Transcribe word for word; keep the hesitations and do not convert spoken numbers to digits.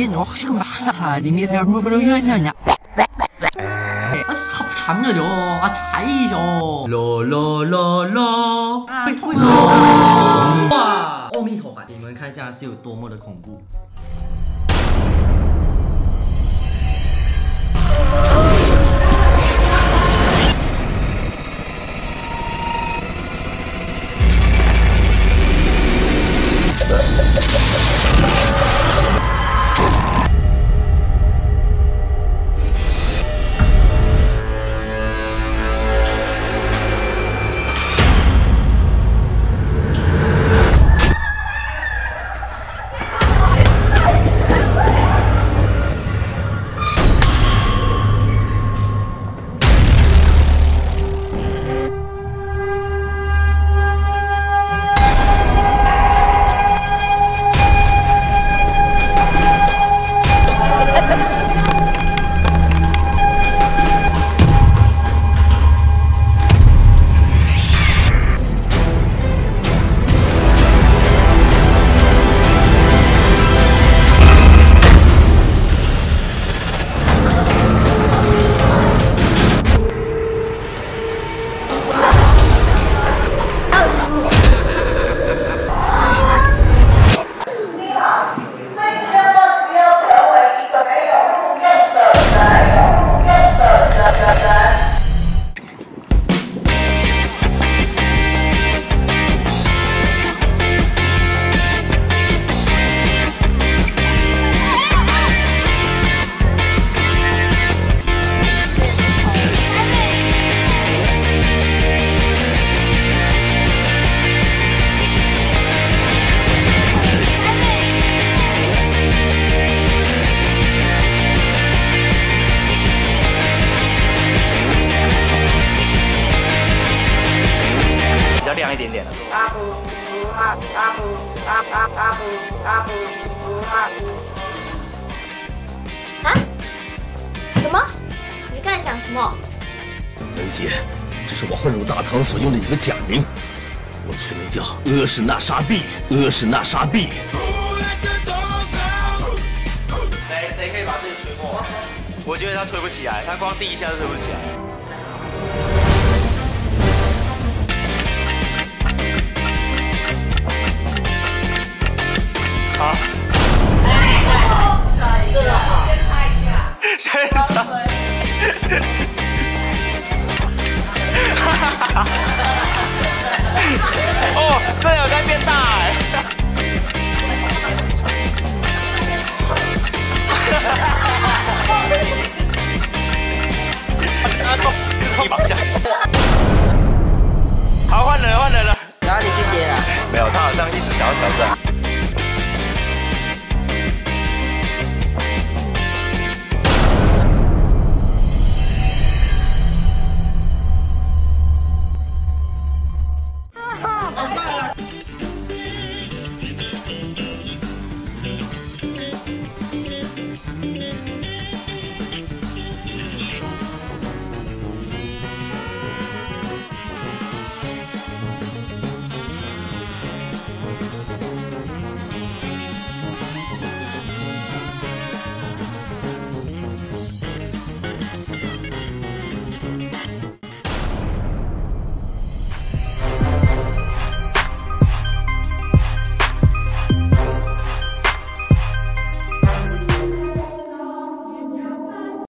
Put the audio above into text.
天我지금 막 사님이서 얼굴을 위해서냐? 아, 잠녀죠. 아, 자이죠. 러러러러. 哇！阿弥陀佛，你们看一下是有多么的恐怖。 亮一点点了。 啊？什么？你刚才讲什么？ 文姐，这是我混入大唐所用的一个假名，我全名叫阿史那沙毕，阿史那沙毕。 谁谁可以把自己吹破？我觉得他吹不起来，他光第一下就吹不起来。 好，现场，哦，这有在